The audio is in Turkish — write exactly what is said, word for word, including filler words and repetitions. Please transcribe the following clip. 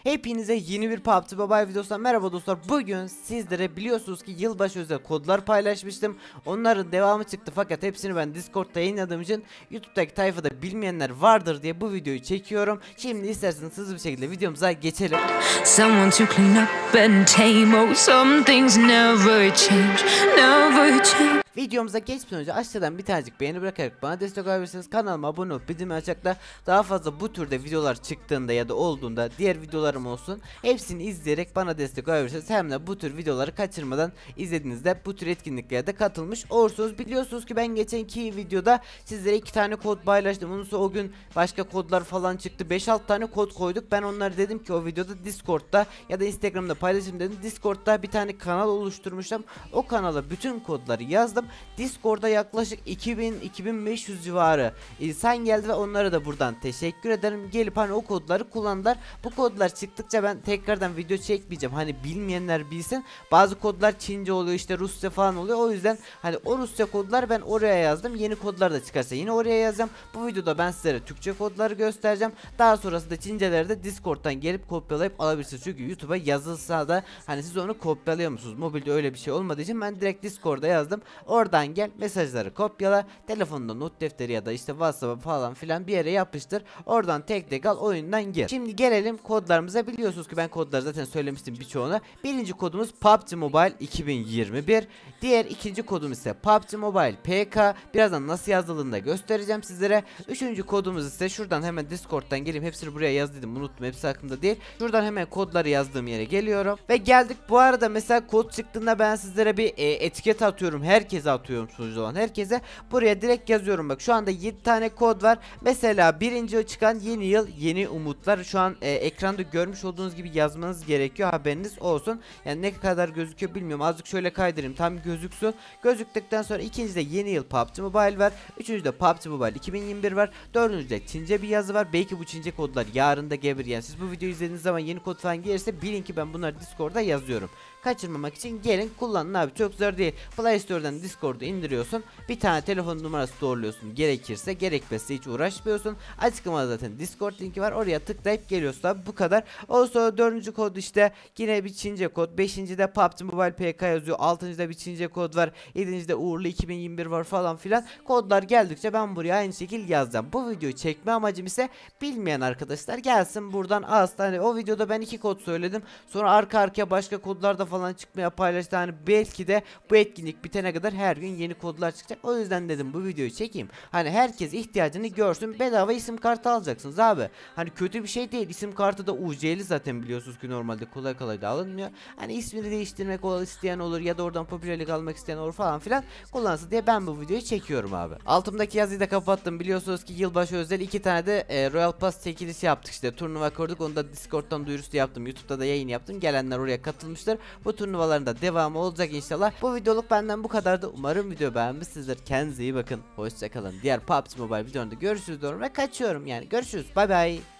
Hepinize yeni bir P U B G Mobile videosundan merhaba dostlar. Bugün sizlere biliyorsunuz ki yılbaşı özel kodlar paylaşmıştım. Onların devamı çıktı fakat hepsini ben Discord'da yayınladığım için YouTube'daki tayfada bilmeyenler vardır diye bu videoyu çekiyorum. Şimdi isterseniz hızlı bir şekilde videomuza geçelim. Someone to clean up and tame, oh, some things never change, never change. Videomuza geçmeden önce aşağıdan bir tanecik beğeni bırakarak bana destek olabilirsiniz. Kanalıma abone olup bildirimi açacaklar. Daha fazla bu türde videolar çıktığında ya da olduğunda diğer videolarım olsun, hepsini izleyerek bana destek olabilirsiniz. Hem de bu tür videoları kaçırmadan izlediğinizde bu tür etkinliklere de katılmış olursunuz. Biliyorsunuz ki ben geçenki videoda sizlere iki tane kod paylaştım. Ondan sonra o gün başka kodlar falan çıktı. beş altı tane kod koyduk. Ben onları dedim ki o videoda Discord'da ya da Instagram'da paylaşayım dedim. Discord'da bir tane kanal oluşturmuştum. O kanala bütün kodları yazdım. Discord'da yaklaşık iki bin iki bin beş yüz civarı insan geldi ve onlara da buradan teşekkür ederim. Gelip hani o kodları kullandılar. Bu kodlar çıktıkça ben tekrardan video çekmeyeceğim. Hani bilmeyenler bilsin. Bazı kodlar Çince oluyor, işte Rusça falan oluyor. O yüzden hani o Rusça kodlar ben oraya yazdım. Yeni kodlar da çıkarsa yine oraya yazacağım. Bu videoda ben sizlere Türkçe kodları göstereceğim. Daha sonrasında Çinceleri de Discord'dan gelip kopyalayıp alabilirsiniz. Çünkü YouTube'a yazılsa da hani siz onu kopyalıyor musunuz? Mobilde öyle bir şey olmadığı için ben direkt Discord'a yazdım. Oradan gel mesajları kopyala, telefonunda not defteri ya da işte WhatsApp falan filan bir yere yapıştır. Oradan tek tek al, oyundan gir. Şimdi gelelim kodlarımıza. Biliyorsunuz ki ben kodları zaten söylemiştim birçoğuna. Birinci kodumuz P U B G Mobile iki bin yirmi bir. Diğer ikinci kodum ise P U B G Mobile P K. Birazdan nasıl yazıldığını da göstereceğim sizlere. Üçüncü kodumuz ise şuradan hemen Discord'dan geleyim. Hepsini buraya yaz dedim, unuttum, hepsi hakkında değil. Şuradan hemen kodları yazdığım yere geliyorum. Ve geldik. Bu arada mesela kod çıktığında ben sizlere bir e, etiket atıyorum. Herkese atıyorum, sunucu olan herkese. Buraya direkt yazıyorum. Bak şu anda yedi tane kod var. Mesela birinci çıkan yeni yıl yeni umutlar. Şu an e, ekranda görmüş olduğunuz gibi yazmanız gerekiyor. Haberiniz olsun. Yani ne kadar gözüküyor bilmiyorum. Azıcık şöyle kaydırayım. Tam gözüksün. Gözüktükten sonra ikincide yeni yıl P U B G Mobile var. Üçüncüde P U B G Mobile iki bin yirmi bir var. Dördüncüde Çince bir yazı var. Belki bu Çince kodlar yarın da gelir. Yani siz bu videoyu izlediğiniz zaman yeni kod falan gelirse bilin ki ben bunları Discord'da yazıyorum. Kaçırmamak için gelin kullanın abi, çok zor değil. Play Store'dan Discord'u indiriyorsun. Bir tane telefon numarası doğruluyorsun. Gerekirse, gerekmezse hiç uğraşmıyorsun. Açıklamada zaten Discord linki var. Oraya tıklayıp geliyorsun abi, bu kadar. O sonra dördüncü kod işte yine bir Çince kod. Beşincide P U B G Mobile P K yazıyor. Altıncıda bir Çince kod var. Yedincide uğurlu iki bin yirmi bir var falan filan. Kodlar geldikçe ben buraya aynı şekilde yazacağım. Bu videoyu çekme amacım ise bilmeyen arkadaşlar gelsin buradan alsın. Hani o videoda ben iki kod söyledim. Sonra arka arkaya başka kodlar da falan çıkmaya paylaştı. Hani belki de bu etkinlik bitene kadar her gün yeni kodlar çıkacak. O yüzden dedim bu videoyu çekeyim. Hani herkes ihtiyacını görsün. Bedava isim kartı alacaksınız abi. Hani kötü bir şey değil. İsim kartı da U C'li zaten, biliyorsunuz ki normalde kolay kolay da alınmıyor. Hani ismini değiştirmek olur isteyen olur ya da oradan popülerlik almak isteyen olur falan filan kullansın diye ben bu videoyu çekiyorum abi. Altımdaki yazıyı da kapattım. Biliyorsunuz ki yılbaşı özel iki tane de e, Royal Pass çekilişi yaptık, işte turnuva kurduk. Onu da Discord'dan duyurusu yaptım. YouTube'da da yayın yaptım. Gelenler oraya katılmıştır. Bu turnuvaların da devamı olacak inşallah. Bu videoluk benden bu kadardı. Umarım video beğenmişsinizdir. Kendinize iyi bakın. Hoşçakalın. Diğer P U B G Mobile videolarında görüşürüz diyorum ve kaçıyorum yani. Görüşürüz. Bay bay.